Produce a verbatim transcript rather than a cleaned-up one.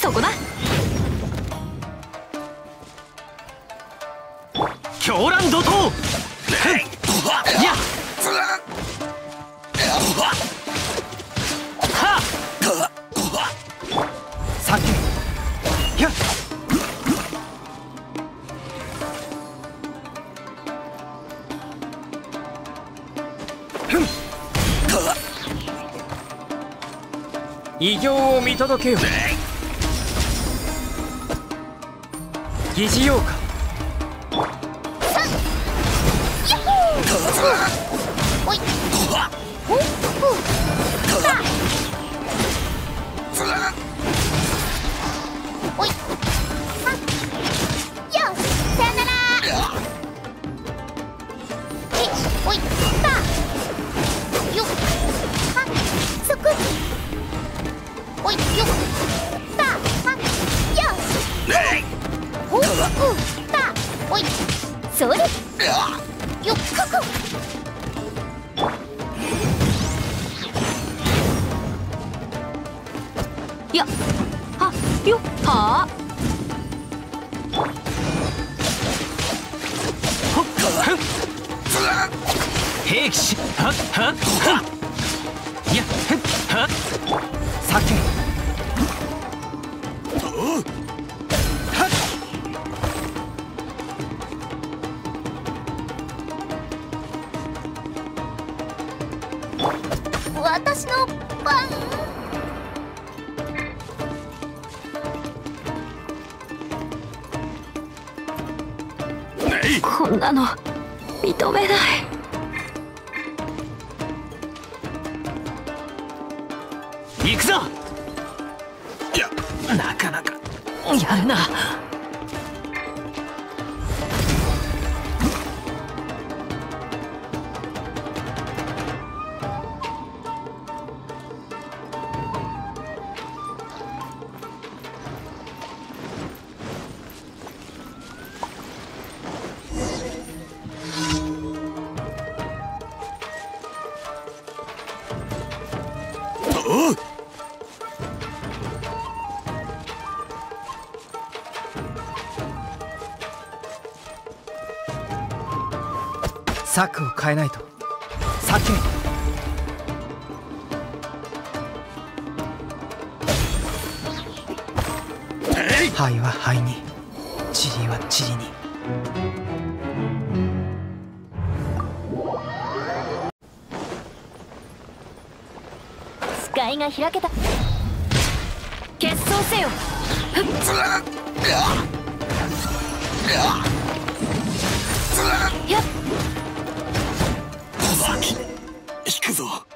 そこだ。 狂乱怒涛。やっはっさけやっ異形を見届けよ。疑似ようか。 おいおおいよしさよなら。えおいたよはそこおいよたはよしほうたおいそれよっここやはよは兵士はっはっはっやっはっさけ私の番。こんなの認めない。 行くぞ。いやなかなかやるな。策を変えないと。避け灰は灰に、塵は塵に。 視界が開けた。決闘せよ。やっ先引くぞ。